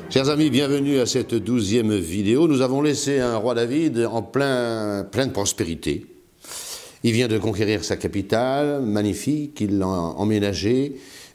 Chers amis, bienvenue à cette 12e vidéo. Nous avons laissé un roi David en pleine prospérité. Il vient de conquérir sa capitale, magnifique, il l'a emménagée,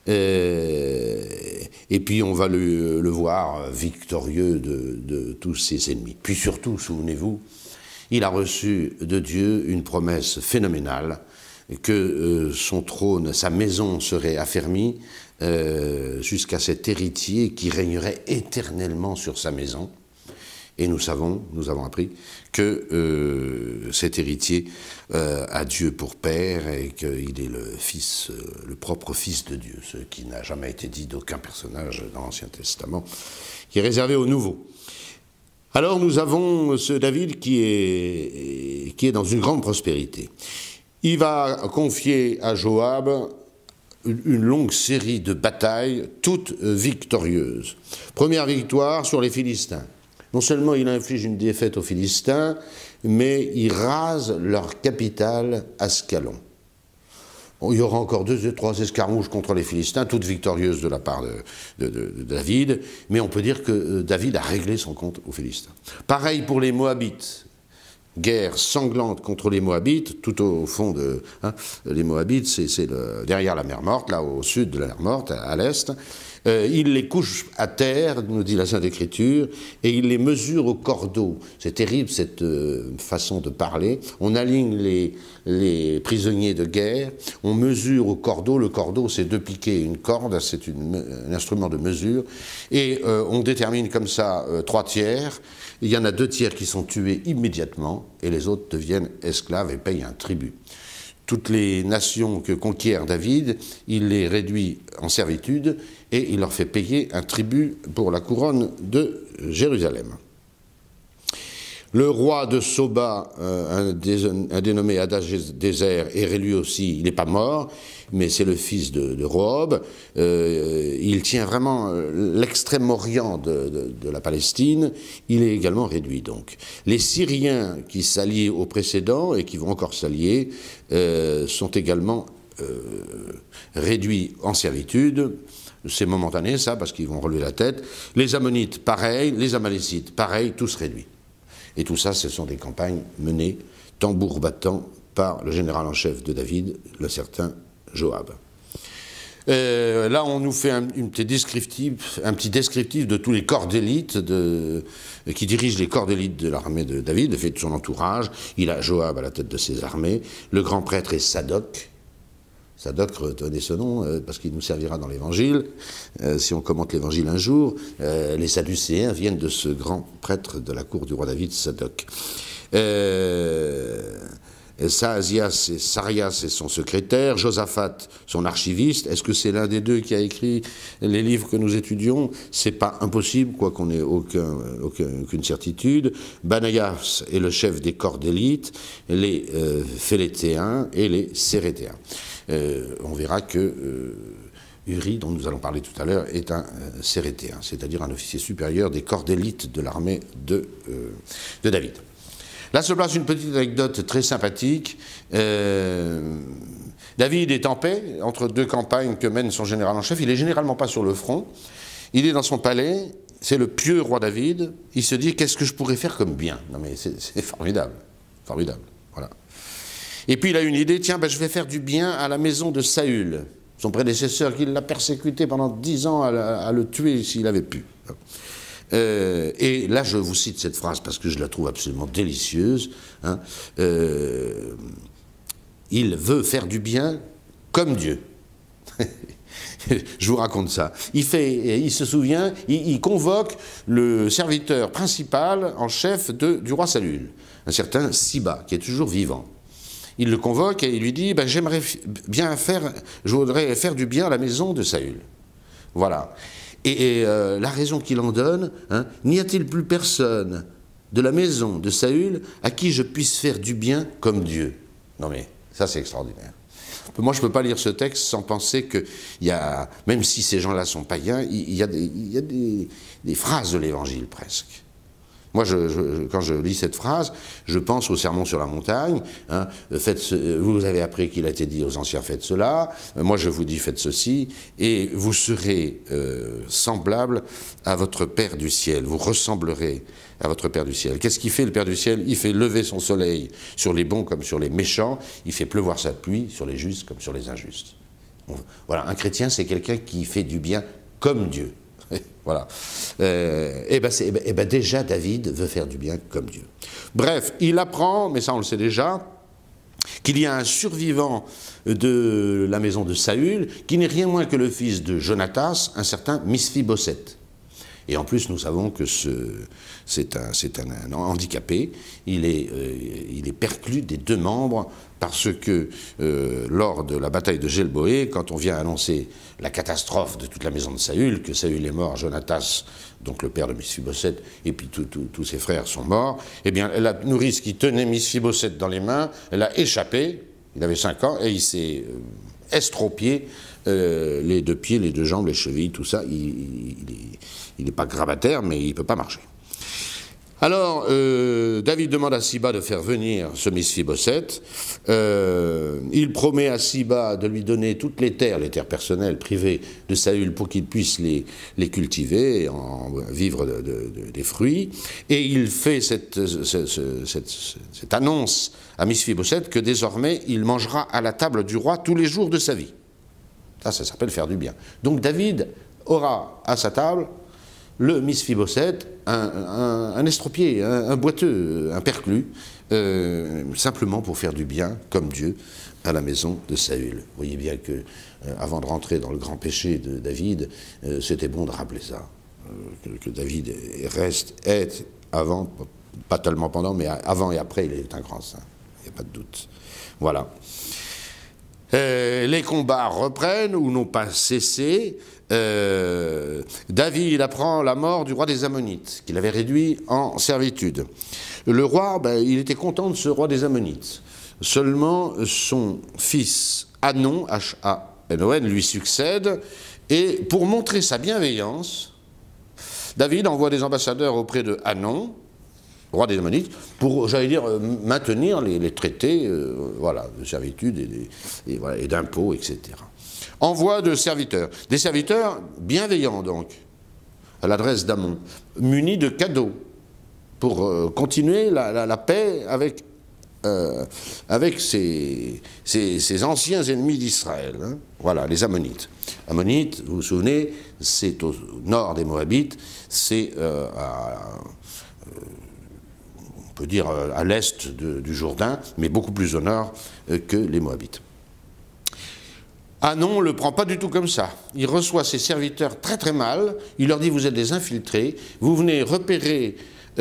et puis on va le voir victorieux de tous ses ennemis. Puis surtout, souvenez-vous, il a reçu de Dieu une promesse phénoménale, que son trône, sa maison serait affermie jusqu'à cet héritier qui régnerait éternellement sur sa maison. Et nous avons appris que cet héritier a Dieu pour père et qu'il est le propre fils de Dieu, ce qui n'a jamais été dit d'aucun personnage dans l'Ancien Testament, qui est réservé au Nouveau. Alors nous avons ce David qui est dans une grande prospérité. Il va confier à Joab une longue série de batailles, toutes victorieuses. Première victoire sur les Philistins. Non seulement il inflige une défaite aux Philistins, mais il rase leur capitale Ascalon. Bon, il y aura encore 2 ou 3 escarmouches contre les Philistins, toutes victorieuses de la part de David, mais on peut dire que David a réglé son compte aux Philistins. Pareil pour les Moabites. Guerre sanglante contre les Moabites, tout au fond de... les Moabites, c'est derrière la mer Morte, là au sud de la mer Morte, à l'est. Il les couche à terre, nous dit la Sainte Écriture, et il les mesure au cordeau. C'est terrible cette façon de parler. On aligne les prisonniers de guerre, on mesure au cordeau. Le cordeau, c'est 2 piquets, une corde, c'est un instrument de mesure. Et on détermine comme ça 3 tiers. Il y en a 2 tiers qui sont tués immédiatement, et les autres deviennent esclaves et payent un tribut. Toutes les nations que conquiert David, il les réduit en servitude et il leur fait payer un tribut pour la couronne de Jérusalem. Le roi de Soba, un dénommé Hadadézer, est lui aussi, il n'est pas mort, mais c'est le fils de Rehob. Il tient vraiment l'extrême-orient de la Palestine. Il est également réduit, donc. Les Syriens qui s'allient au précédent et qui vont encore s'allier sont également réduits en servitude. C'est momentané, ça, parce qu'ils vont relever la tête. Les Ammonites, pareil. Les Amalécites, pareil, tous réduits. Et tout ça, ce sont des campagnes menées, tambour battant, par le général en chef de David, le certain Joab. Là, on nous fait un petit descriptif de tous les corps d'élite qui dirigent les corps d'élite de l'armée de David, de fait de son entourage. Il a Joab à la tête de ses armées. Le grand prêtre est Sadoc. Sadoc, retenez ce nom, parce qu'il nous servira dans l'Évangile. Si on commente l'Évangile un jour, les Sadducéens viennent de ce grand prêtre de la cour du roi David, Sadoc. Saasias et Sarias est son secrétaire, Josaphat son archiviste. Est-ce que c'est l'un des 2 qui a écrit les livres que nous étudions? C'est pas impossible, quoi qu'on ait aucune certitude. Banayas est le chef des corps d'élite, les Phélétéens et les Cérétéens. On verra que Uri, dont nous allons parler tout à l'heure, est un Cérétéen, c'est-à-dire un officier supérieur des corps d'élite de l'armée de David. Là se place une petite anecdote très sympathique. David est en paix entre 2 campagnes que mène son général en chef. Il n'est généralement pas sur le front. Il est dans son palais. C'est le pieux roi David. Il se dit, qu'est-ce que je pourrais faire comme bien? Non mais c'est formidable. Formidable. Voilà. Et puis il a une idée, tiens, je vais faire du bien à la maison de Saül, son prédécesseur, qui l'a persécuté pendant 10 ans à le tuer s'il avait pu. Et là, je vous cite cette phrase parce que je la trouve absolument délicieuse. Il veut faire du bien comme Dieu. Je vous raconte ça. Il se souvient, il convoque le serviteur principal en chef du roi Saül, un certain Siba, qui est toujours vivant. Il le convoque et il lui dit, je voudrais faire du bien à la maison de Saül. Voilà. Et la raison qu'il en donne, n'y a-t-il plus personne de la maison de Saül à qui je puisse faire du bien comme Dieu? Non mais, ça c'est extraordinaire. Moi je ne peux pas lire ce texte sans penser qu'il y a, même si ces gens-là sont païens, il y a des phrases de l'Évangile presque. Moi, quand je lis cette phrase, je pense au sermon sur la montagne. Hein, vous avez appris qu'il a été dit aux anciens, faites cela. Moi, je vous dis, faites ceci. Et vous serez semblables à votre Père du ciel. Vous ressemblerez à votre Père du ciel. Qu'est-ce qu'il fait, le Père du ciel? Il fait lever son soleil sur les bons comme sur les méchants. Il fait pleuvoir sa pluie sur les justes comme sur les injustes. Voilà, un chrétien, c'est quelqu'un qui fait du bien comme Dieu. Voilà. Déjà, David veut faire du bien comme Dieu. Bref, il apprend, mais ça on le sait déjà, qu'il y a un survivant de la maison de Saül, qui n'est rien moins que le fils de Jonatas, un certain Misphiboseth. Et en plus, nous savons que c'est un handicapé, il est perclus des 2 membres, parce que lors de la bataille de Gelboé, quand on vient annoncer la catastrophe de toute la maison de Saül, que Saül est mort, Jonatas, donc le père de Misphiboseth, et puis tous ses frères sont morts, eh bien la nourrice qui tenait Misphiboseth dans les mains, elle a échappé, il avait 5 ans, et il s'est estropié les 2 pieds, les 2 jambes, les chevilles, tout ça. Il n'est pas grabataire, mais il ne peut pas marcher. Alors, David demande à Siba de faire venir ce Misphiboseth. Il promet à Siba de lui donner toutes les terres personnelles, privées de Saül, pour qu'il puisse les cultiver, en vivre des fruits. Et il fait cette annonce à Misphiboseth que désormais, il mangera à la table du roi tous les jours de sa vie. Ça s'appelle faire du bien. Donc David aura à sa table le Misphiboseth, un estropié, un boiteux, un perclus, simplement pour faire du bien, comme Dieu, à la maison de Saül. Vous voyez bien que, avant de rentrer dans le grand péché de David, c'était bon de rappeler ça, que David est avant, pas tellement pendant, mais avant et après, il est un grand saint, il n'y a pas de doute. Voilà. Les combats reprennent ou n'ont pas cessé. David apprend la mort du roi des Ammonites, qu'il avait réduit en servitude. Le roi, il était content de ce roi des Ammonites. Seulement, son fils Hanon, H-A-N-O-N, lui succède, et pour montrer sa bienveillance, David envoie des ambassadeurs auprès de Hanon, roi des Ammonites, pour, j'allais dire, maintenir les traités voilà, de servitude et d'impôts, etc. Envoi de serviteurs. Des serviteurs bienveillants, donc, à l'adresse d'Amon, munis de cadeaux, pour continuer la paix avec ces anciens ennemis d'Israël. Hein. Voilà, les Ammonites. Ammonites, vous vous souvenez, c'est au nord des Moabites, c'est on peut dire à l'est du Jourdain, mais beaucoup plus au nord que les Moabites. Hanon ne le prend pas du tout comme ça. Il reçoit ses serviteurs très très mal, il leur dit vous êtes des infiltrés, vous venez repérer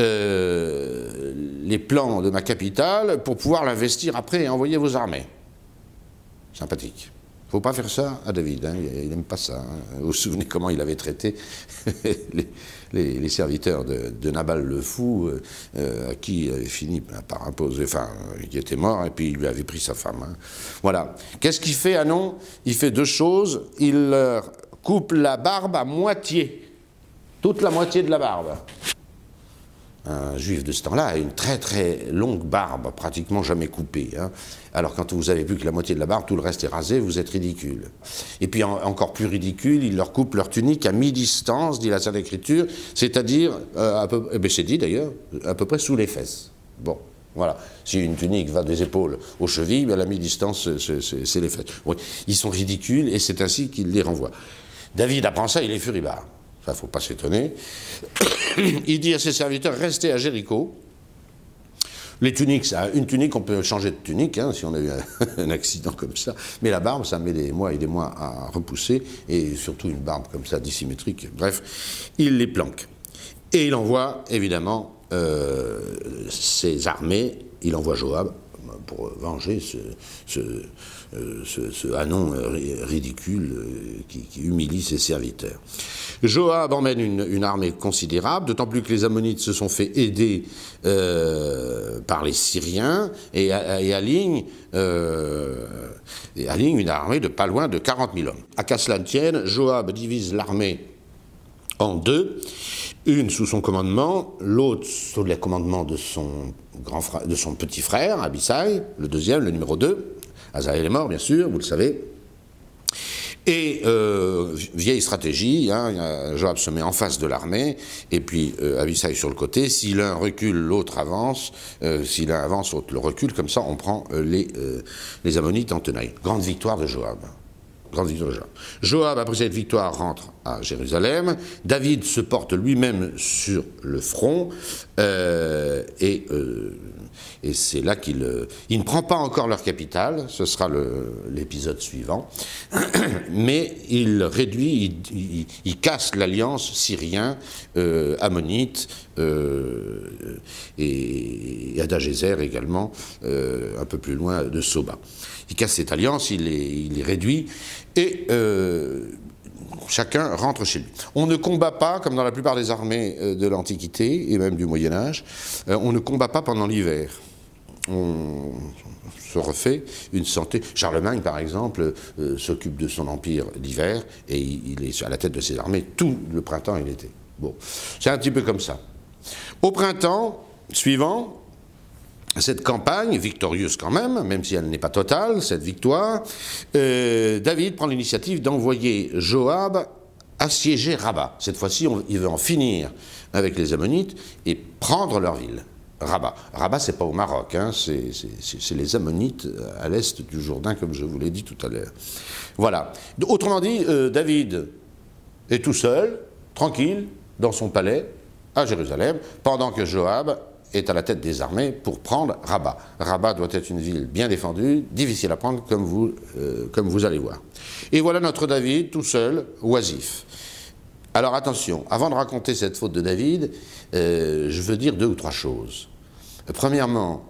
les plans de ma capitale pour pouvoir l'investir après et envoyer vos armées. Sympathique. Il ne faut pas faire ça à David, hein, il n'aime pas ça. Hein. Vous vous souvenez comment il avait traité les serviteurs de Nabal le fou, à qui il avait fini par imposer, enfin, qui était mort, et puis il lui avait pris sa femme. Hein. Voilà. Qu'est-ce qu'il fait, Hanon? Il fait 2 choses. Il leur coupe la barbe à moitié. Toute la moitié de la barbe. Un juif de ce temps-là a une très très longue barbe, pratiquement jamais coupée. Hein. Alors quand vous avez plus que la moitié de la barbe, tout le reste est rasé, vous êtes ridicule. Et puis encore plus ridicule, il leur coupe leur tunique à mi-distance, dit la Sainte Écriture, c'est-à-dire, c'est dit d'ailleurs, à peu près sous les fesses. Bon, voilà. Si une tunique va des épaules aux chevilles, bien, à la mi-distance, c'est les fesses. Oui. Ils sont ridicules et c'est ainsi qu'il les renvoie. David apprend ça, il est furibard. Ça, il ne faut pas s'étonner. Il dit à ses serviteurs, restez à Jéricho. Les tuniques, une tunique, on peut changer de tunique, hein, si on a eu un accident comme ça. Mais la barbe, ça met des mois et des mois à repousser, et surtout une barbe comme ça, dissymétrique. Bref, il les planque. Et il envoie, évidemment, ses armées, il envoie Joab pour venger ce Hanon ridicule qui humilie ses serviteurs. Joab emmène une armée considérable, d'autant plus que les Ammonites se sont fait aider par les Syriens et alignent une armée de pas loin de 40 000 hommes. À qu'à cela ne tienne, Joab divise l'armée en deux, une sous son commandement, l'autre sous le commandement de son petit frère, Abissai, le deuxième, le numéro 2. Azaël est mort, bien sûr, vous le savez. Et vieille stratégie, hein, Joab se met en face de l'armée, et puis Abissai sur le côté. Si l'un recule, l'autre avance. Si l'un avance, l'autre le recule. Comme ça, on prend les Ammonites en tenaille. Grande victoire de Joab. Grande victoire de Joab. Joab, après cette victoire, rentre à Jérusalem. David se porte lui-même sur le front, et c'est là qu'il ne prend pas encore leur capitale, ce sera l'épisode suivant, mais il réduit, il casse l'alliance syrien-ammonite, et Hadadézer également, un peu plus loin de Soba. Il casse cette alliance, il les réduit, et chacun rentre chez lui. On ne combat pas, comme dans la plupart des armées de l'Antiquité, et même du Moyen-Âge, on ne combat pas pendant l'hiver. On se refait une santé. Charlemagne, par exemple, s'occupe de son empire l'hiver, et il est à la tête de ses armées tout le printemps et l'été. Bon, c'est un petit peu comme ça. Au printemps suivant, cette campagne, victorieuse quand même si elle n'est pas totale, cette victoire, David prend l'initiative d'envoyer Joab assiéger Rabat. Cette fois-ci, il veut en finir avec les Ammonites et prendre leur ville. Rabat. Rabat, c'est pas au Maroc, hein, c'est les Ammonites à l'est du Jourdain, comme je vous l'ai dit tout à l'heure. Voilà. Autrement dit, David est tout seul, tranquille, dans son palais, à Jérusalem, pendant que Joab est à la tête des armées pour prendre Rabat. Rabat doit être une ville bien défendue, difficile à prendre, comme vous allez voir. Et voilà notre David, tout seul, oisif. Alors attention, avant de raconter cette faute de David, je veux dire 2 ou 3 choses. Premièrement,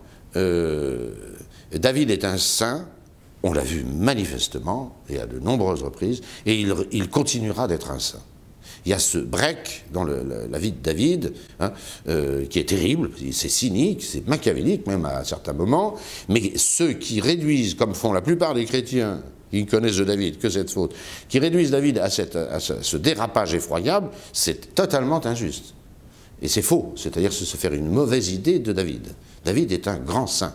David est un saint, on l'a vu manifestement, et à de nombreuses reprises, et il continuera d'être un saint. Il y a ce break dans la vie de David, hein, qui est terrible, c'est cynique, c'est machiavélique même à certains moments, mais ceux qui réduisent, comme font la plupart des chrétiens, qui connaissent de David que cette faute, qui réduisent David à ce dérapage effroyable, c'est totalement injuste. Et c'est faux, c'est-à-dire se faire une mauvaise idée de David. David est un grand saint,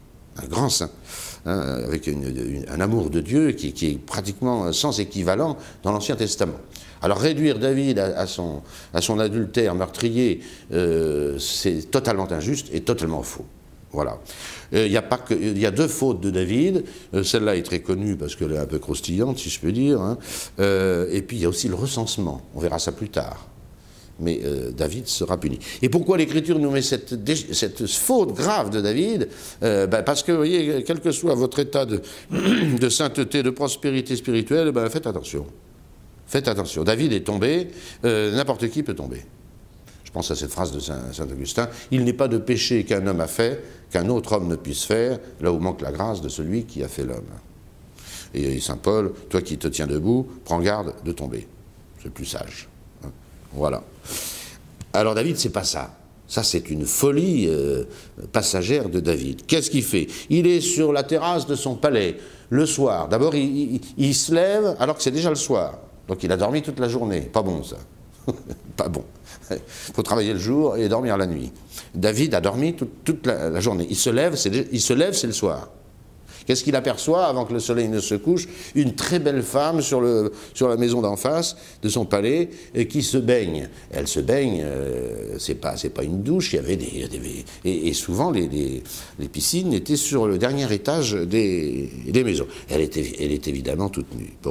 hein, avec un amour de Dieu qui est pratiquement sans équivalent dans l'Ancien Testament. Alors réduire David à son adultère meurtrier, c'est totalement injuste et totalement faux. Voilà. Il y a 2 fautes de David, celle-là est très connue parce qu'elle est un peu croustillante, si je peux dire, hein. Et puis il y a aussi le recensement, on verra ça plus tard. Mais David sera puni. Et pourquoi l'Écriture nous met cette faute grave de David? Parce que, vous voyez, quel que soit votre état de sainteté, de prospérité spirituelle, faites attention. Faites attention. David est tombé, n'importe qui peut tomber. Je pense à cette phrase de saint Augustin, « Il n'est pas de péché qu'un homme a fait, qu'un autre homme ne puisse faire, là où manque la grâce de celui qui a fait l'homme. » Et saint Paul, « Toi qui te tiens debout, prends garde de tomber. » C'est plus sage. Voilà. Alors David, c'est pas ça. Ça, c'est une folie passagère de David. Qu'est-ce qu'il fait? Il est sur la terrasse de son palais, le soir. D'abord, il se lève alors que c'est déjà le soir. Donc il a dormi toute la journée. Pas bon, ça. Pas bon. Il faut travailler le jour et dormir la nuit. David a dormi toute la journée. Il se lève, c'est le soir. Qu'est-ce qu'il aperçoit avant que le soleil ne se couche? Une très belle femme sur la maison d'en face de son palais qui se baigne. Elle se baigne, c'est pas une douche, il y avait et souvent les piscines étaient sur le dernier étage des maisons. Elle est évidemment toute nue. Bon.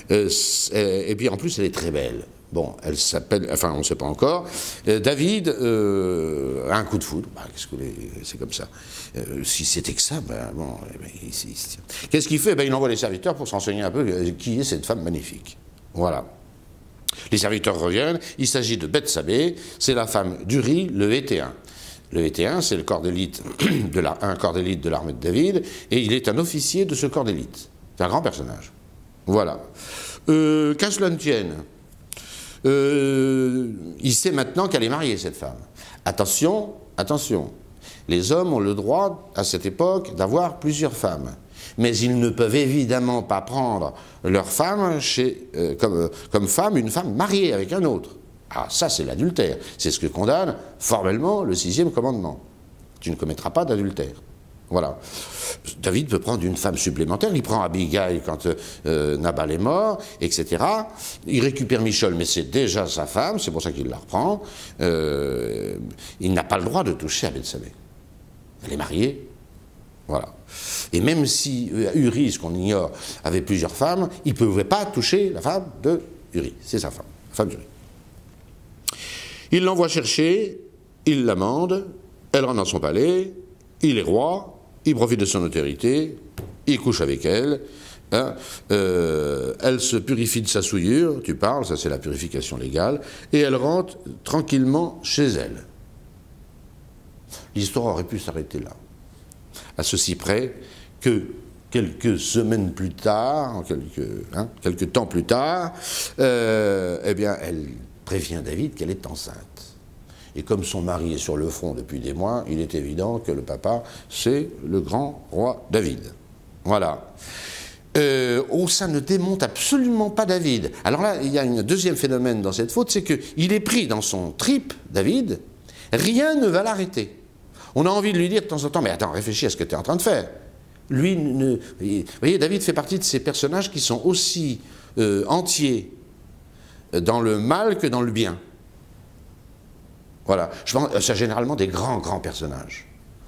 Et puis en plus elle est très belle. Bon, elle s'appelle, enfin on ne sait pas encore, David a un coup de foudre, c'est comme ça. Si c'était que ça, bon, qu'est-ce qu'il fait? Il envoie les serviteurs pour s'enseigner un peu qui est cette femme magnifique. Voilà. Les serviteurs reviennent, il s'agit de Bethsabée, c'est la femme d'Uri, le Héthéen. Le Héthéen, c'est le corps d'élite un corps d'élite de l'armée de David, et il est un officier de ce corps d'élite. C'est un grand personnage. Voilà. Qu'à cela ne tienne, il sait maintenant qu'elle est mariée, cette femme. Attention, attention. Les hommes ont le droit, à cette époque, d'avoir plusieurs femmes. Mais ils ne peuvent évidemment pas prendre leur femme comme femme, une femme mariée avec un autre. Ah, ça c'est l'adultère. C'est ce que condamne formellement le 6e commandement. Tu ne commettras pas d'adultère. Voilà. David peut prendre une femme supplémentaire, il prend Abigail quand Nabal est mort, etc. Il récupère Michal, mais c'est déjà sa femme, c'est pour ça qu'il la reprend. Il n'a pas le droit de toucher à Bethsabée. Elle est mariée. Voilà. Et même si Uri, ce qu'on ignore, avait plusieurs femmes, il ne pouvait pas toucher la femme de Uri. C'est sa femme, la femme d'Uri. Il l'envoie chercher, il l'amende, elle rentre dans son palais, il est roi, il profite de son autorité, il couche avec elle, hein, elle se purifie de sa souillure, tu parles, ça c'est la purification légale, et elle rentre tranquillement chez elle. L'histoire aurait pu s'arrêter là. À ceci près que quelques semaines plus tard, quelques temps plus tard, eh bien, elle prévient David qu'elle est enceinte. Et comme son mari est sur le front depuis des mois, il est évident que le papa, c'est le grand roi David. Voilà. Ça ne démonte absolument pas David. Alors là, il y a un deuxième phénomène dans cette faute, c'est qu'il est pris dans son trip, David, rien ne va l'arrêter. On a envie de lui dire de temps en temps, mais attends, réfléchis à ce que tu es en train de faire. Lui, vous voyez, David fait partie de ces personnages qui sont aussi entiers dans le mal que dans le bien. Voilà. Je pense, c'est généralement des grands personnages.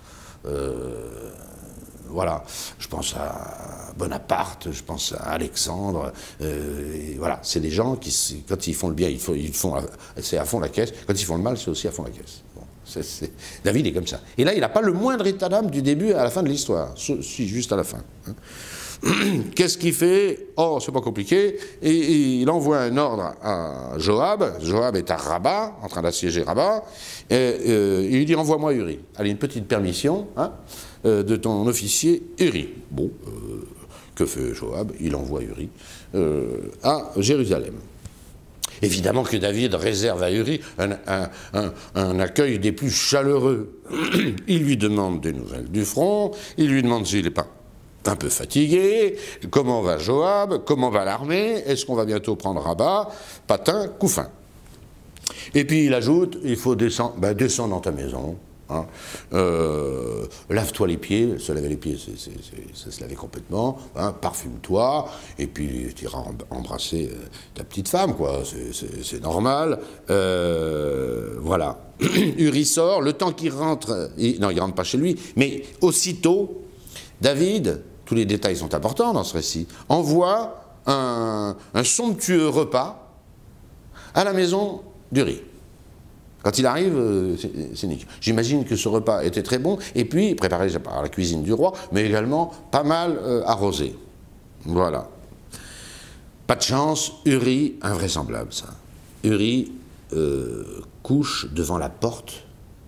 Voilà. Je pense à Bonaparte, je pense à Alexandre. Voilà. C'est des gens qui, quand ils font le bien, c'est à fond la caisse. Quand ils font le mal, c'est aussi à fond la caisse. Bon. David est comme ça. Et là, il n'a pas le moindre état d'âme du début à la fin de l'histoire, si juste à la fin. Qu'est-ce qu'il fait? Oh, c'est pas compliqué. Et il envoie un ordre à Joab. Joab est à Rabat, en train d'assiéger Rabat. Et il dit, envoie-moi Uri. Allez, une petite permission de ton officier Uri. Bon, que fait Joab? Il envoie Uri à Jérusalem. Évidemment que David réserve à Uri un accueil des plus chaleureux. Il lui demande des nouvelles du front, il lui demande s'il n'est pas un peu fatigué, comment va Joab, comment va l'armée, est-ce qu'on va bientôt prendre Rabat, patin, coup fin. Et puis il ajoute, il faut descendre, descends dans ta maison, hein, lave-toi les pieds, se laver les pieds, c'est se laver complètement, hein, parfume-toi, et puis tu iras embrasser ta petite femme, quoi, c'est normal, voilà. Uri sort, le temps qu'il rentre, non, il rentre pas chez lui, mais aussitôt, David, tous les détails sont importants dans ce récit, envoie un somptueux repas à la maison d'Uri. Quand il arrive, c'est nickel. J'imagine que ce repas était très bon, et puis préparé par la cuisine du roi, mais également pas mal arrosé. Voilà. Pas de chance, Uri, invraisemblable ça. Uri couche devant la porte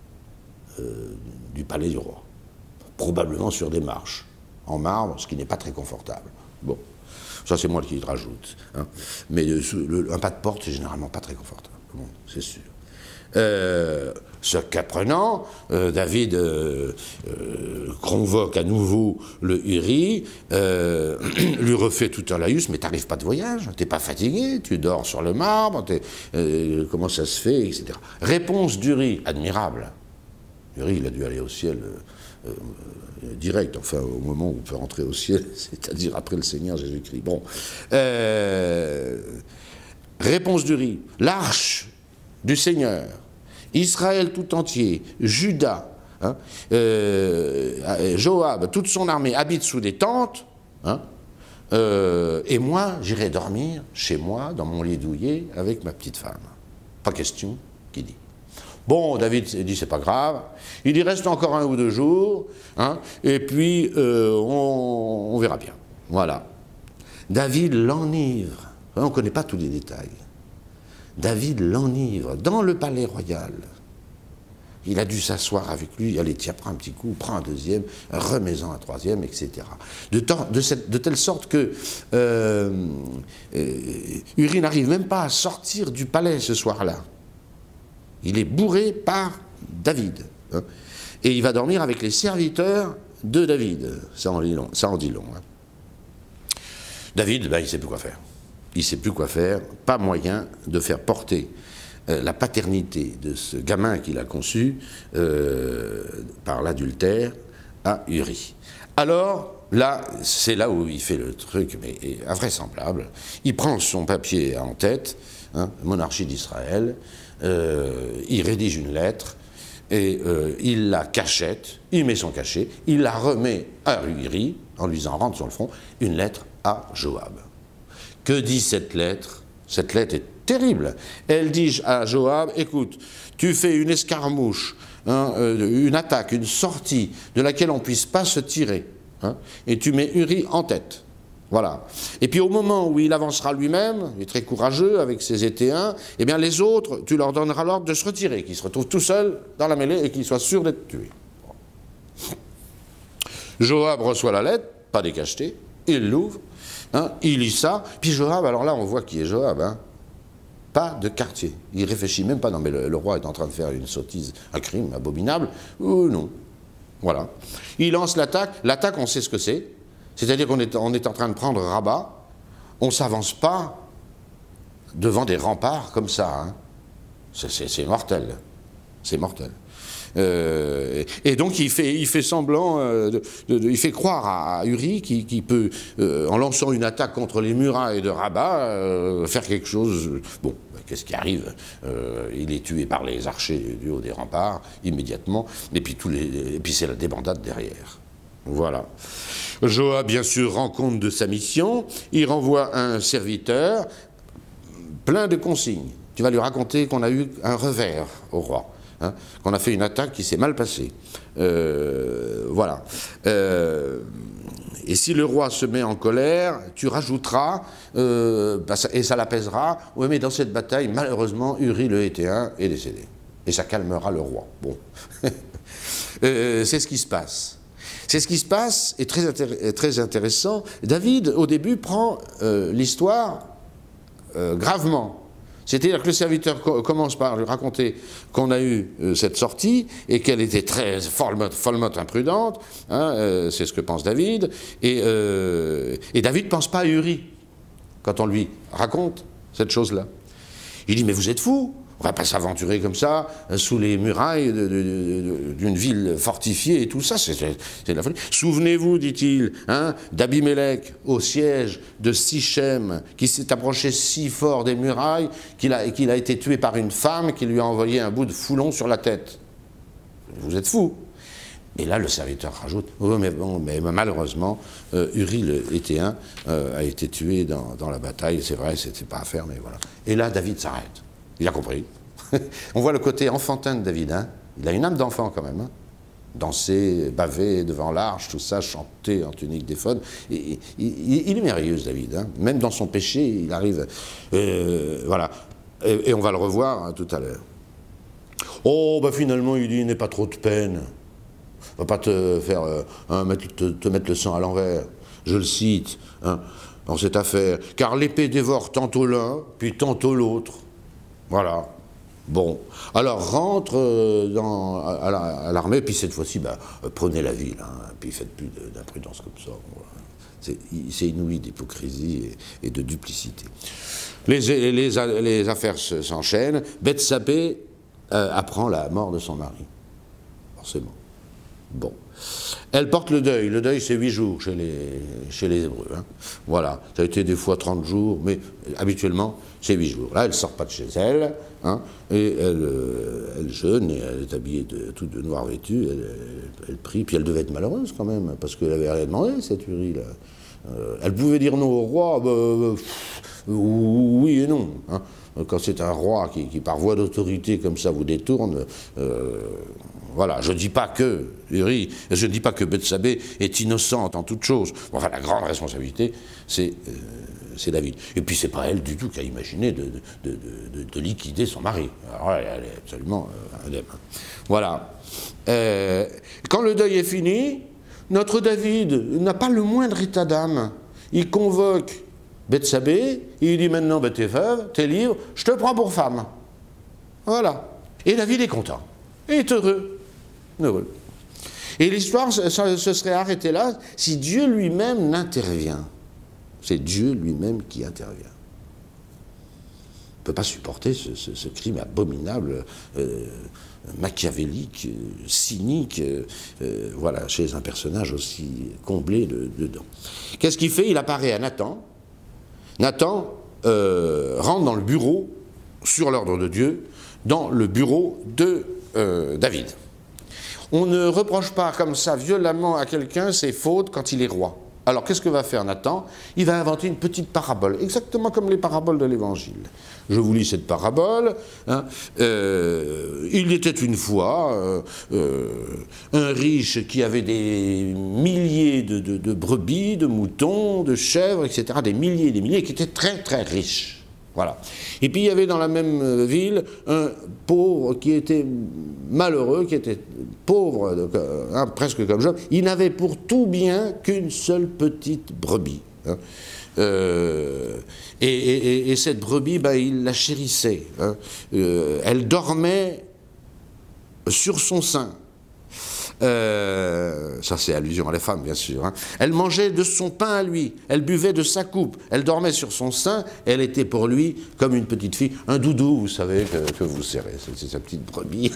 du palais du roi. Probablement sur des marches, en marbre, ce qui n'est pas très confortable. Bon, ça c'est moi qui le rajoute. Hein. Mais un pas de porte, c'est généralement pas très confortable. Bon, c'est sûr. Ce qu'apprenant, David convoque à nouveau le Uri, lui refait tout un laïus, mais t'arrives pas de voyage, t'es pas fatigué, tu dors sur le marbre, comment ça se fait, etc. Réponse d'Uri, admirable. Uri, il a dû aller au ciel direct, enfin au moment où on peut rentrer au ciel, c'est-à-dire après le Seigneur Jésus-Christ. Bon. Réponse d'Uri, l'arche du Seigneur, Israël tout entier, Juda, hein, Joab, toute son armée habite sous des tentes, hein, et moi j'irai dormir chez moi, dans mon lit douillet, avec ma petite femme. Pas question, qui dit. Bon, David dit c'est pas grave, il y reste encore 1 ou 2 jours, hein, et puis on verra bien. Voilà. David l'enivre, on ne connaît pas tous les détails. David l'enivre dans le palais royal. Il a dû s'asseoir avec lui, allez tiens, prends un petit coup, prends un deuxième, remets-en un troisième, etc. De telle sorte que Uri n'arrive même pas à sortir du palais ce soir-là. Il est bourré par David. Hein, et il va dormir avec les serviteurs de David. Ça en dit long. Hein. David, il ne sait plus quoi faire. Il ne sait plus quoi faire, pas moyen de faire porter la paternité de ce gamin qu'il a conçu par l'adultère à Uri. Alors, là, c'est là où il fait le truc, mais invraisemblable. Il prend son papier en tête, hein, monarchie d'Israël, il rédige une lettre, et il la cachette, il met son cachet, il la remet à Uri, en lui disant, rentre sur le front, une lettre à Joab. Que dit cette lettre? Cette lettre est terrible. Elle dit à Joab, écoute, tu fais une escarmouche, hein, une attaque, une sortie de laquelle on ne puisse pas se tirer, hein, et tu mets Uri en tête. Voilà. Et puis au moment où il avancera lui-même, il est très courageux avec ses Étéens, eh bien les autres, tu leur donneras l'ordre de se retirer, qu'ils se retrouvent tout seuls dans la mêlée et qu'ils soient sûrs d'être tués. Joab reçoit la lettre, pas décachetée, il l'ouvre, hein, il lit ça, puis Joab, alors là on voit qui est Joab, hein, pas de quartier. Il réfléchit même pas, non mais le roi est en train de faire une sottise, un crime abominable, ou non. Voilà. Il lance l'attaque, l'attaque on sait ce que c'est-à-dire qu'on est en train de prendre Rabat, on ne s'avance pas devant des remparts comme ça, hein. C'est mortel, c'est mortel. Et donc il fait semblant, il fait croire à Uri qu'il peut, en lançant une attaque contre les murailles de Rabat, faire quelque chose. Bon, qu'est-ce qui arrive? Il est tué par les archers du haut des remparts, immédiatement, et puis c'est la débandade derrière. Voilà. Joab, bien sûr, rend compte de sa mission, il renvoie un serviteur plein de consignes. Tu vas lui raconter qu'on a eu un revers au roi. Hein, qu'on a fait une attaque qui s'est mal passée. Voilà. Et si le roi se met en colère, tu rajouteras, et ça l'apaisera, oui, mais dans cette bataille, malheureusement, Uri le Héthéen est décédé. Et ça calmera le roi. Bon. C'est ce qui se passe. C'est ce qui se passe, et très intéressant. David, au début, prend l'histoire gravement. C'est-à-dire que le serviteur commence par lui raconter qu'on a eu cette sortie et qu'elle était très follement imprudente, hein, c'est ce que pense David, et David ne pense pas à Uri quand on lui raconte cette chose-là. Il dit, mais vous êtes fous, on ne va pas s'aventurer comme ça sous les murailles d'une ville fortifiée et tout ça, c'est de la folie. Souvenez-vous, dit-il, hein, d'Abimélec au siège de Sichem, qui s'est approché si fort des murailles qu'il a été tué par une femme qui lui a envoyé un bout de foulon sur la tête. Vous êtes fous. Et là, le serviteur rajoute, oh, mais bon, mais malheureusement, Uri le Héthéen a été tué dans la bataille, c'est vrai, c'était pas à faire, mais voilà. Et là, David s'arrête. Il a compris. On voit le côté enfantin de David. Hein. Il a une âme d'enfant quand même. Hein. Danser, baver devant l'arche, tout ça, chanter en tunique d'éphod. Il est merveilleux, David. Hein. Même dans son péché, il arrive. Voilà. Et on va le revoir hein, tout à l'heure. Oh, bah finalement, il dit, n'aie pas trop de peine. On va pas te faire te mettre le sang à l'envers. Je le cite hein, dans cette affaire. Car l'épée dévore tantôt l'un, puis tantôt l'autre. Voilà. Bon. Alors, rentre à l'armée, puis cette fois-ci, bah, prenez la ville, hein, puis faites plus d'imprudence comme ça. Voilà. C'est inouï d'hypocrisie et de duplicité. Les affaires s'enchaînent. Bethsabée apprend la mort de son mari. Forcément. Bon. Elle porte le deuil. Le deuil, c'est 8 jours chez les Hébreux. Hein. Voilà. Ça a été des fois 30 jours, mais habituellement, c'est 8 jours. Là, elle ne sort pas de chez elle, hein, et elle jeûne, et elle est habillée toute de noir vêtue, elle prie, puis elle devait être malheureuse quand même, parce qu'elle avait rien demandé, cette Uri, là. Elle pouvait dire non au roi, oui et non. Hein. Quand c'est un roi qui par voie d'autorité comme ça vous détourne, voilà, je ne dis pas que Uri, je ne dis pas que Bethsabée est innocente en toute chose. Enfin, la grande responsabilité, c'est David. Et puis, c'est pas elle du tout qui a imaginé de liquider son mari. Alors là, elle est absolument indemne. Voilà. Quand le deuil est fini, notre David n'a pas le moindre état d'âme. Il convoque Bethsabée, il dit maintenant, ben, t'es veuve, t'es libre, je te prends pour femme. Voilà. Et David est content. Il est heureux. Heureux. Et l'histoire se serait arrêtée là si Dieu lui-même n'intervient. C'est Dieu lui-même qui intervient. peut pas supporter ce crime abominable, machiavélique, cynique, voilà, chez un personnage aussi comblé dedans. Qu'est-ce qu'il fait? Il apparaît à Nathan. Nathan rentre dans le bureau, sur l'ordre de Dieu, dans le bureau de David. On ne reproche pas comme ça violemment à quelqu'un ses fautes quand il est roi. Alors qu'est-ce que va faire Nathan? Il va inventer une petite parabole, exactement comme les paraboles de l'Évangile. Je vous lis cette parabole. Hein. Il était une fois un riche qui avait des milliers de brebis, de moutons, de chèvres, etc., des milliers et des milliers, qui étaient très très riches. Voilà. Et puis il y avait dans la même ville un pauvre qui était malheureux, qui était pauvre, hein, presque comme Job. Il n'avait pour tout bien qu'une seule petite brebis. Hein. Et cette brebis, ben, il la chérissait. Hein. Elle dormait sur son sein. Ça c'est allusion à la femme bien sûr, hein. Elle mangeait de son pain à lui, elle buvait de sa coupe, elle dormait sur son sein, elle était pour lui comme une petite fille, un doudou, vous savez, que vous serrez, c'est sa petite brebis.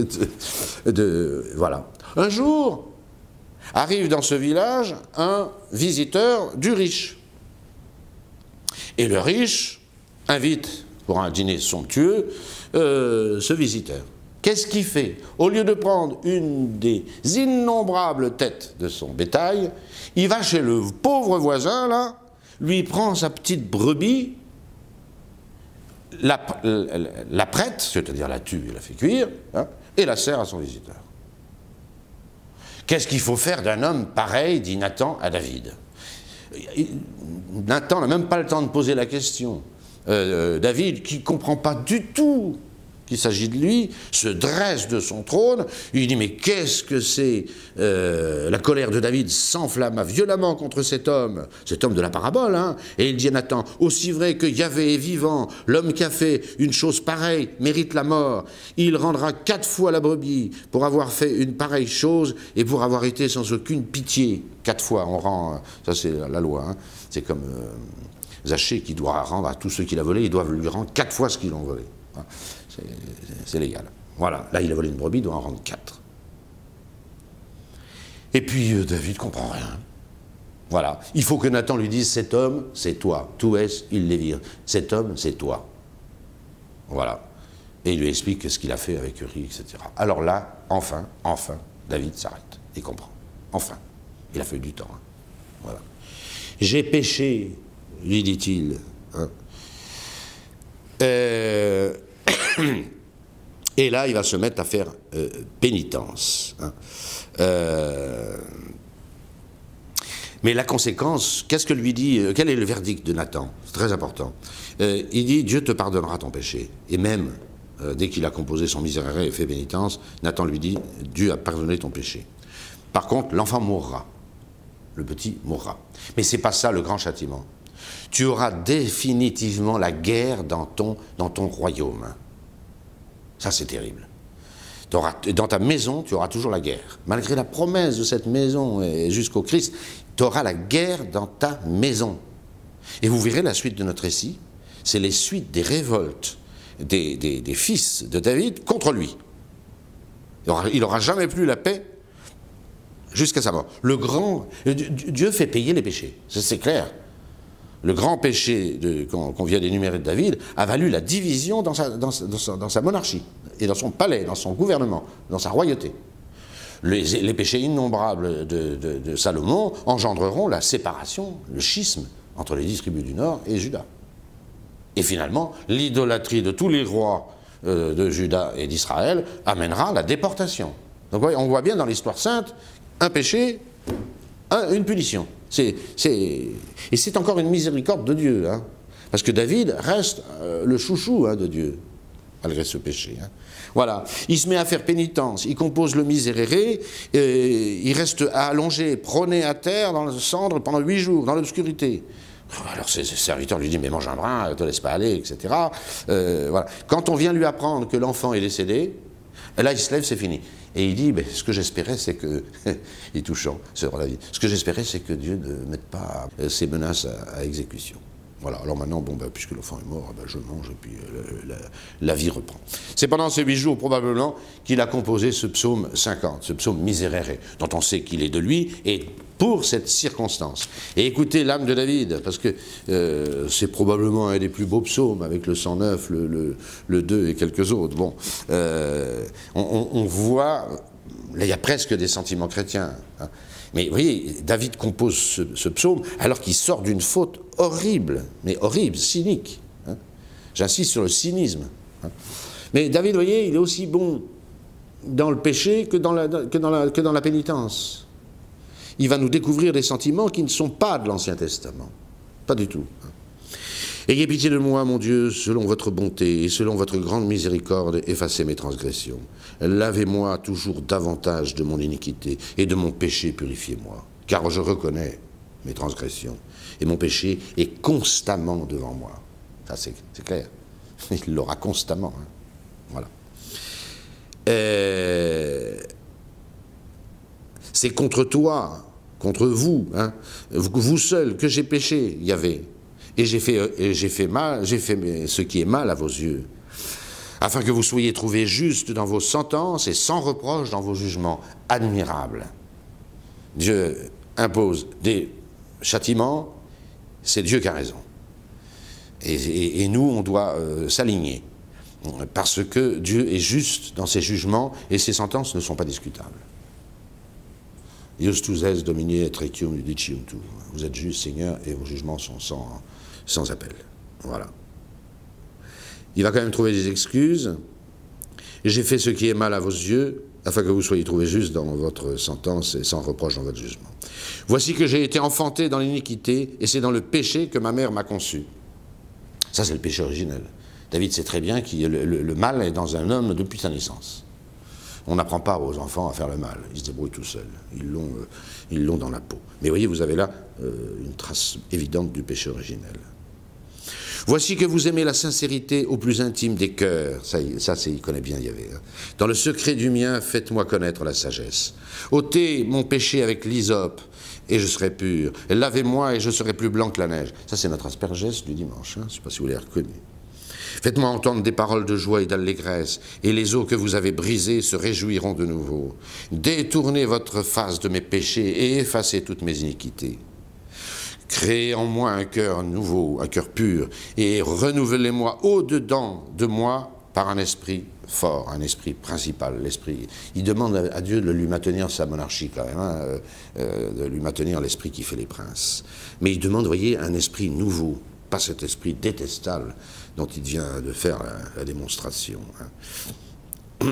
Voilà. Un jour, arrive dans ce village un visiteur du riche. Et le riche invite pour un dîner somptueux ce visiteur. Qu'est-ce qu'il fait? Au lieu de prendre une des innombrables têtes de son bétail, il va chez le pauvre voisin, là, lui prend sa petite brebis, la prête, c'est-à-dire la tue et la fait cuire, hein, et la sert à son visiteur. Qu'est-ce qu'il faut faire d'un homme pareil, dit Nathan à David? Nathan n'a même pas le temps de poser la question. David, qui ne comprend pas du tout qu'il s'agit de lui, se dresse de son trône, il dit mais qu'est-ce que c'est? La colère de David s'enflamma violemment contre cet homme de la parabole, hein, et il dit à Nathan, aussi vrai que Yahvé est vivant, l'homme qui a fait une chose pareille mérite la mort, il rendra 4 fois la brebis pour avoir fait une pareille chose et pour avoir été sans aucune pitié. 4 fois on rend, ça c'est la loi, hein. C'est comme Zachée qui doit rendre à tous ceux qu'il a volés, ils doivent lui rendre 4 fois ce qu'ils ont volé. Hein. C'est légal. Voilà, là il a volé une brebis, il doit en rendre 4. Et puis David ne comprend rien. Voilà, il faut que Nathan lui dise, cet homme, c'est toi. Tu es, il l'évire. Cet homme, c'est toi. Voilà. Et il lui explique ce qu'il a fait avec Uri, etc. Alors là, enfin, David s'arrête et comprend. Enfin. Il a fallu du temps. Hein. Voilà. J'ai péché, lui dit-il. Hein. Et là, il va se mettre à faire pénitence. Hein. Mais la conséquence, qu'est-ce que lui dit, quel est le verdict de Nathan? C'est très important. Il dit, Dieu te pardonnera ton péché. Et même, dès qu'il a composé son miserere et fait pénitence, Nathan lui dit, Dieu a pardonné ton péché. Par contre, l'enfant mourra. Le petit mourra. Mais c'est pas ça le grand châtiment. Tu auras définitivement la guerre dans ton royaume. Ça, c'est terrible. Dans ta maison, tu auras toujours la guerre. Malgré la promesse de cette maison jusqu'au Christ, tu auras la guerre dans ta maison. Et vous verrez la suite de notre récit, c'est les suites des révoltes des fils de David contre lui. Il n'aura jamais plus la paix jusqu'à sa mort. Dieu fait payer les péchés, c'est clair. Le grand péché qu'on vient d'énumérer de David a valu la division dans sa monarchie, et dans son palais, dans son gouvernement, dans sa royauté. Les péchés innombrables de Salomon engendreront la séparation, le schisme, entre les 10 tribus du Nord et Juda. Et finalement, l'idolâtrie de tous les rois de Juda et d'Israël amènera la déportation. Donc on voit bien dans l'histoire sainte, un péché, une punition. Et c'est encore une miséricorde de Dieu, hein, parce que David reste le chouchou de Dieu, malgré ce péché. Hein. Voilà, il se met à faire pénitence, il compose le miserere, il reste allongé, prôné à terre dans le cendre pendant 8 jours, dans l'obscurité. Alors ses serviteurs lui disent, mais mange un brin, ne te laisse pas aller, etc. Voilà. Quand on vient lui apprendre que l'enfant est décédé, là il se lève, c'est fini. Et il dit, ce que j'espérais, c'est que, il est touchant, ce que j'espérais, c'est que Dieu ne mette pas ces menaces à exécution. Voilà, alors maintenant, bon, puisque l'enfant est mort, je mange et puis la vie reprend. C'est pendant ces 8 jours, probablement, qu'il a composé ce psaume 50, ce psaume Miserere, dont on sait qu'il est de lui, et pour cette circonstance. Et écoutez l'âme de David, parce que c'est probablement un des plus beaux psaumes, avec le 109, le 2 et quelques autres. Bon, on voit, là il y a presque des sentiments chrétiens, hein. Mais vous voyez, David compose ce psaume alors qu'il sort d'une faute horrible, mais horrible, cynique. Hein. J'insiste sur le cynisme. Hein. Mais David, vous voyez, il est aussi bon dans le péché que dans la pénitence. Il va nous découvrir des sentiments qui ne sont pas de l'Ancien Testament. Pas du tout. Hein. Ayez pitié de moi, mon Dieu, selon votre bonté et selon votre grande miséricorde, effacez mes transgressions. Lavez-moi toujours davantage de mon iniquité et de mon péché, purifiez-moi. Car je reconnais mes transgressions et mon péché est constamment devant moi. Ça, c'est clair. Il l'aura constamment. Hein. Voilà. C'est contre toi, contre vous, hein, vous seul, que j'ai péché, Yahvé. Et j'ai fait ce qui est mal à vos yeux, afin que vous soyez trouvés justes dans vos sentences et sans reproche dans vos jugements admirables. Dieu impose des châtiments, c'est Dieu qui a raison. Et nous, on doit s'aligner, parce que Dieu est juste dans ses jugements et ses sentences ne sont pas discutables. Iustus es Domine et tretium judicium tu. Vous êtes juste, Seigneur, et vos jugements sont sans appel. Voilà. Il va quand même trouver des excuses. J'ai fait ce qui est mal à vos yeux, afin que vous soyez trouvés justes dans votre sentence et sans reproche dans votre jugement. Voici que j'ai été enfanté dans l'iniquité, et c'est dans le péché que ma mère m'a conçu. Ça, c'est le péché originel. David sait très bien que le mal est dans un homme depuis sa naissance. On n'apprend pas aux enfants à faire le mal, ils se débrouillent tout seuls, ils l'ont dans la peau. Mais voyez, vous avez là une trace évidente du péché originel. Voici que vous aimez la sincérité au plus intime des cœurs. Ça il connaît bien Yahvé. Hein. Dans le secret du mien, faites-moi connaître la sagesse. Ôtez mon péché avec l'hysope, et je serai pur. Lavez-moi, et je serai plus blanc que la neige. Ça, c'est notre aspergès du dimanche. Hein. Je ne sais pas si vous l'avez reconnu. Faites-moi entendre des paroles de joie et d'allégresse, et les os que vous avez brisés se réjouiront de nouveau. Détournez votre face de mes péchés et effacez toutes mes iniquités. Créez en moi un cœur nouveau, un cœur pur, et renouvelez-moi au-dedans de moi par un esprit fort, un esprit principal, l'esprit. Il demande à Dieu de lui maintenir sa monarchie quand même, hein, de lui maintenir l'esprit qui fait les princes. Mais il demande, vous voyez, un esprit nouveau, pas cet esprit détestable dont il vient de faire la démonstration. Hein.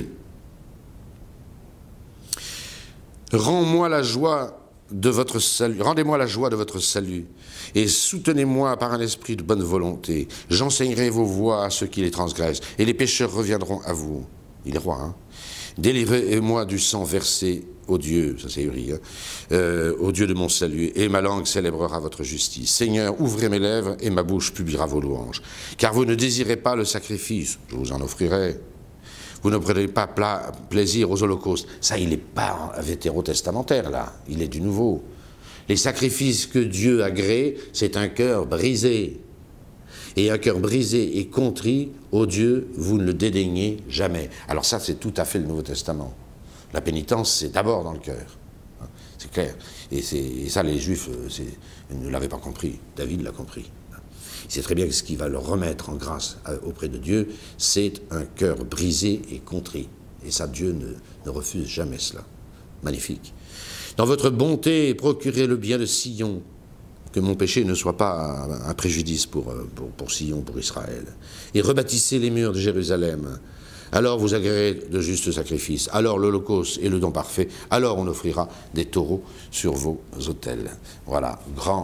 Rendez-moi la joie de votre salut, et soutenez-moi par un esprit de bonne volonté. J'enseignerai vos voies à ceux qui les transgressent, et les pécheurs reviendront à vous. Il est roi, hein. Délivrez-moi du sang versé au Dieu, ça c'est Uri, hein, au Dieu de mon salut, et ma langue célébrera votre justice. Seigneur, ouvrez mes lèvres, et ma bouche publiera vos louanges. Car vous ne désirez pas le sacrifice, je vous en offrirai. Vous ne prenez pas plaisir aux holocaustes. Ça, il n'est pas vétérotestamentaire, là. Il est du nouveau. Les sacrifices que Dieu a créés, c'est un cœur brisé. Et un cœur brisé et contrit, ô Dieu, vous ne le dédaignez jamais. Alors ça, c'est tout à fait le Nouveau Testament. La pénitence, c'est d'abord dans le cœur. C'est clair. Et ça, les Juifs ne l'avaient pas compris. David l'a compris. Il sait très bien que ce qui va le remettre en grâce auprès de Dieu, c'est un cœur brisé et contrit. Et ça, Dieu ne refuse jamais cela. Magnifique. Dans votre bonté, procurez le bien de Sion, que mon péché ne soit pas un préjudice pour Sion, pour Israël. Et rebâtissez les murs de Jérusalem. Alors vous agréerez de justes sacrifices. Alors l'Holocauste est le don parfait. Alors on offrira des taureaux sur vos autels. Voilà,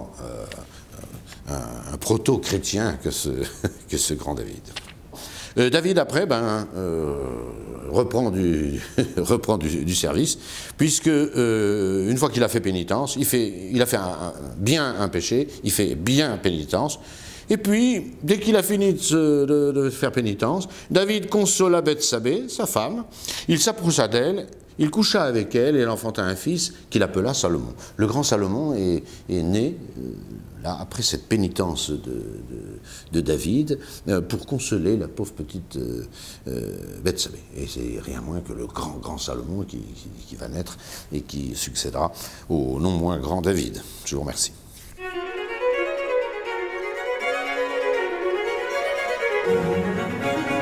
un proto-chrétien que ce grand David. David, après, reprend du service, puisque une fois qu'il a fait pénitence, il a fait bien un péché, il fait bien pénitence, et puis, dès qu'il a fini de faire pénitence, David consola Bethsabée, sa femme, il s'approcha d'elle, il coucha avec elle, et elle enfanta un fils qu'il appela Salomon. Le grand Salomon est né là, après cette pénitence de David, pour consoler la pauvre petite Bethsabée. Et c'est rien moins que le grand Salomon qui va naître et qui succédera au non moins grand David. Je vous remercie. Thank you.